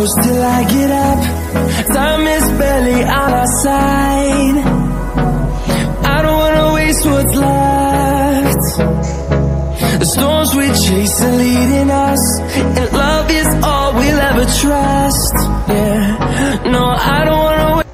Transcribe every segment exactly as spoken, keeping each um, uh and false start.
close till I get up. Time is barely on our side. I don't wanna waste what's left. The storms we chase are leading us, and love is all we'll ever trust. Yeah, no, I don't wanna wait.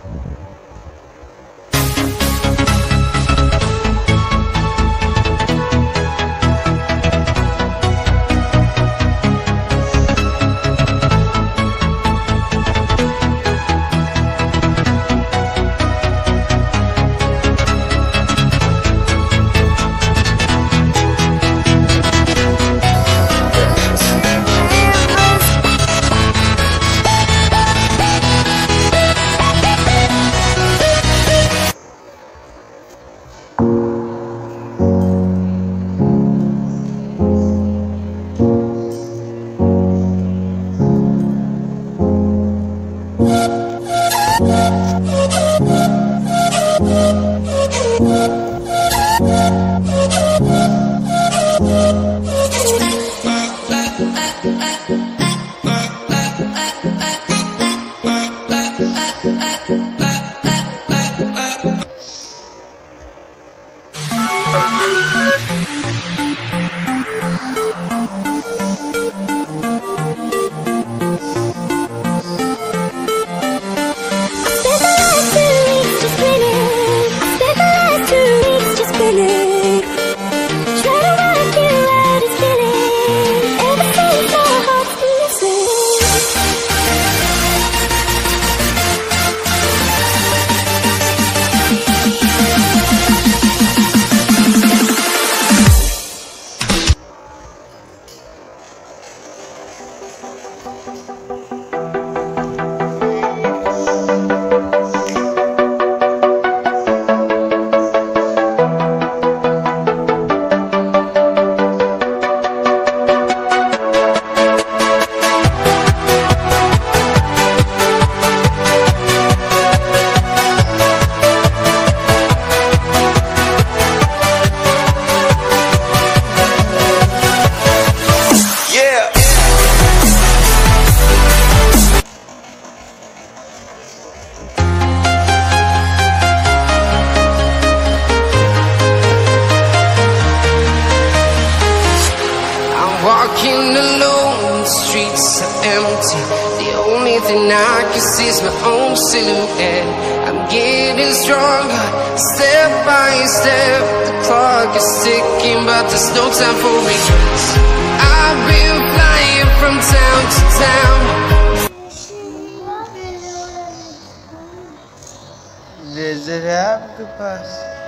Walking alone, the streets are empty. The only thing I can see is my own silhouette. I'm getting stronger, step by step. The clock is ticking, but there's no time for regrets. I've been flying from town to town. Desert have to pass.